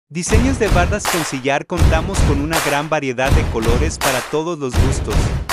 Diseños de bardas con sillar. Contamos con una gran variedad de colores para todos los gustos.